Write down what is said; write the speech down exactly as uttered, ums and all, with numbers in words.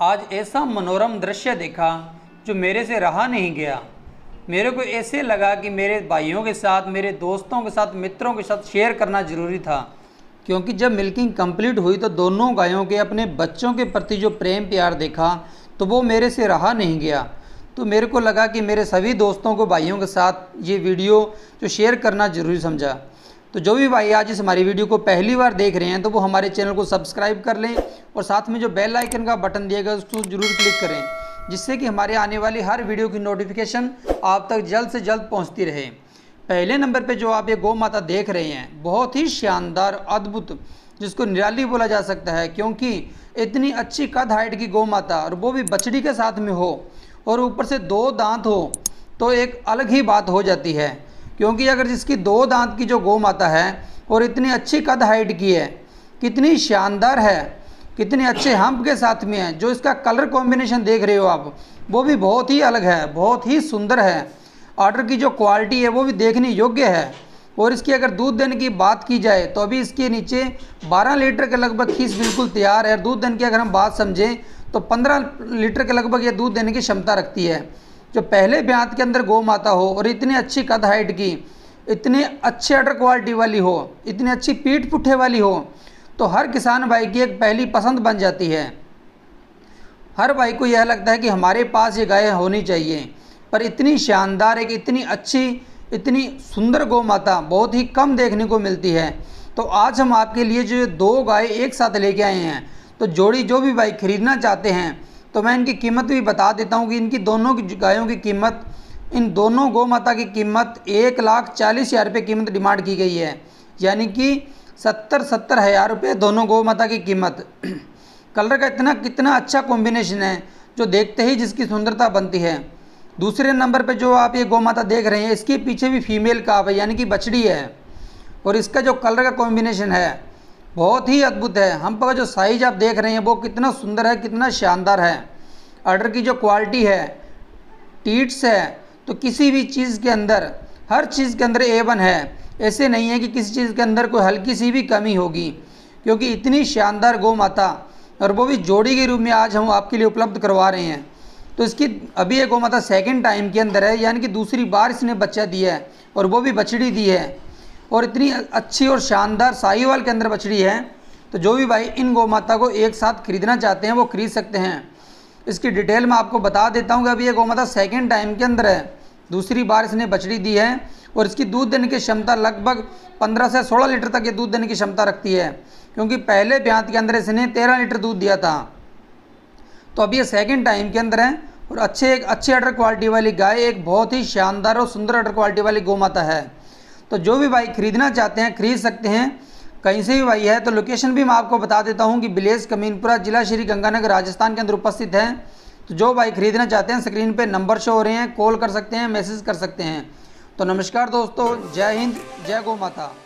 आज ऐसा मनोरम दृश्य देखा जो मेरे से रहा नहीं गया। मेरे को ऐसे लगा कि मेरे भाइयों के साथ, मेरे दोस्तों के साथ, मित्रों के साथ शेयर करना ज़रूरी था, क्योंकि जब मिल्किंग कंप्लीट हुई तो दोनों गायों के अपने बच्चों के प्रति जो प्रेम प्यार देखा तो वो मेरे से रहा नहीं गया। तो मेरे को लगा कि मेरे सभी दोस्तों को, भाइयों के साथ ये वीडियो जो शेयर करना ज़रूरी समझा। तो जो भी भाई आज इस हमारी वीडियो को पहली बार देख रहे हैं तो वो हमारे चैनल को सब्सक्राइब कर लें और साथ में जो बेल आइकन का बटन दिएगा उसको ज़रूर क्लिक करें, जिससे कि हमारे आने वाली हर वीडियो की नोटिफिकेशन आप तक जल्द से जल्द पहुंचती रहे। पहले नंबर पे जो आप ये गौ माता देख रहे हैं बहुत ही शानदार, अद्भुत, जिसको निराली बोला जा सकता है, क्योंकि इतनी अच्छी कद हाइट की गौ माता और वो भी बछड़ी के साथ में हो और ऊपर से दो दांत हो तो एक अलग ही बात हो जाती है। क्योंकि अगर जिसकी दो दांत की जो गौ माता है और इतनी अच्छी कद हाइट की है, कितनी शानदार है, कितने अच्छे हम्प के साथ में है, जो इसका कलर कॉम्बिनेशन देख रहे हो आप वो भी बहुत ही अलग है, बहुत ही सुंदर है। ऑर्डर की जो क्वालिटी है वो भी देखने योग्य है। और इसकी अगर दूध देने की बात की जाए तो अभी इसके नीचे बारह लीटर के लगभग खीस बिल्कुल तैयार है। दूध देने की अगर हम बात समझें तो पंद्रह लीटर के लगभग ये दूध देने की क्षमता रखती है। जो पहले ब्यात के अंदर गौ माता हो और इतनी अच्छी कद हाइट की, इतनी अच्छे अडर क्वालिटी वाली हो, इतनी अच्छी पीठ पुट्ठे वाली हो तो हर किसान भाई की एक पहली पसंद बन जाती है। हर भाई को यह लगता है कि हमारे पास ये गाय होनी चाहिए। पर इतनी शानदार, एक इतनी अच्छी, इतनी सुंदर गौ माता बहुत ही कम देखने को मिलती है। तो आज हम आपके लिए जो दो गाय एक साथ लेके आए हैं, तो जोड़ी जो भी भाई खरीदना चाहते हैं तो मैं इनकी कीमत भी बता देता हूँ कि इनकी दोनों की गायों की कीमत, इन दोनों गौ माता की कीमत एक लाख चालीस हज़ार रुपये कीमत डिमांड की गई है, यानी कि सत्तर सत्तर हज़ार रुपये दोनों गौ माता की कीमत। कलर का इतना कितना अच्छा कॉम्बिनेशन है जो देखते ही जिसकी सुंदरता बनती है। दूसरे नंबर पे जो आप ये गौ माता देख रहे हैं, इसके पीछे भी फीमेल काफ है, यानी कि बछड़ी है, और इसका जो कलर का कॉम्बिनेशन है बहुत ही अद्भुत है। हम पर जो साइज आप देख रहे हैं वो कितना सुंदर है, कितना शानदार है। ऑर्डर की जो क्वालिटी है, टीट्स है, तो किसी भी चीज़ के अंदर, हर चीज़ के अंदर ए वन है। ऐसे नहीं है कि किसी चीज़ के अंदर कोई हल्की सी भी कमी होगी, क्योंकि इतनी शानदार गौ माता और वो भी जोड़ी के रूप में आज हम आपके लिए उपलब्ध करवा रहे हैं। तो इसकी अभी ये गौ माता सेकेंड टाइम के अंदर है, यानी कि दूसरी बार इसने बच्चा दिया है और वो भी बछड़ी दी है, और इतनी अच्छी और शानदार साहिवाल के अंदर बछड़ी है। तो जो भी भाई इन गौ माता को एक साथ खरीदना चाहते हैं वो खरीद सकते हैं। इसकी डिटेल मैं आपको बता देता हूँ कि अभी ये गौ माता सेकेंड टाइम के अंदर है, दूसरी बार इसने बछड़ी दी है, और इसकी दूध देने की क्षमता लगभग पंद्रह से सोलह लीटर तक ये दूध देने की क्षमता रखती है, क्योंकि पहले ब्यात के अंदर इसने तेरह लीटर दूध दिया था। तो अभी ये सेकेंड टाइम के अंदर है और अच्छे एक अच्छे अडर क्वालिटी वाली गाय, एक बहुत ही शानदार और सुंदर अडर क्वालिटी वाली गौ माता है। तो जो भी भाई खरीदना चाहते हैं खरीद सकते हैं, कहीं से भी भाई है। तो लोकेशन भी मैं आपको बता देता हूं कि विलेज कमीनपुरा, जिला श्री गंगानगर, राजस्थान के अंदर उपस्थित है। तो जो भाई खरीदना चाहते हैं स्क्रीन पे नंबर शो हो रहे हैं, कॉल कर सकते हैं, मैसेज कर सकते हैं। तो नमस्कार दोस्तों, जय हिंद, जय गौ माता।